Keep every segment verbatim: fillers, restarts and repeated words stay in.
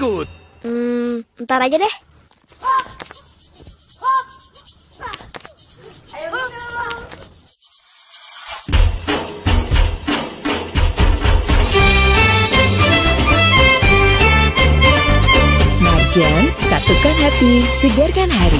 ikut. Hmm, ntar aja deh. Marjan, satukan hati, segarkan hari.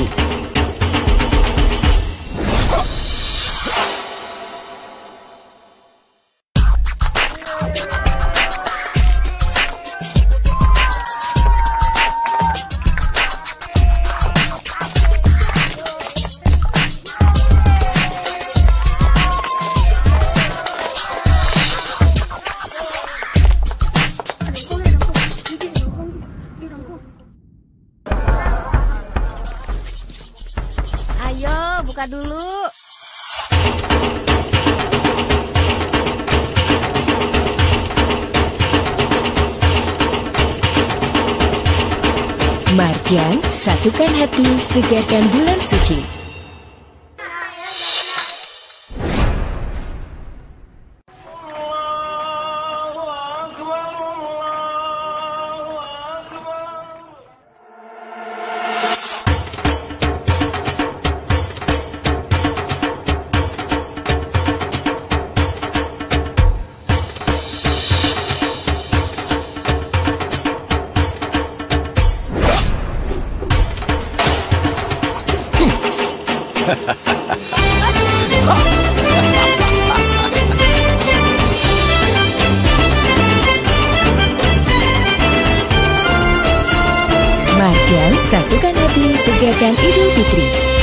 Ayo, buka dulu. Marjan, satukan hati, segarkan bulan suci. Marjan, satukan hati, segarkan Idul Fitri.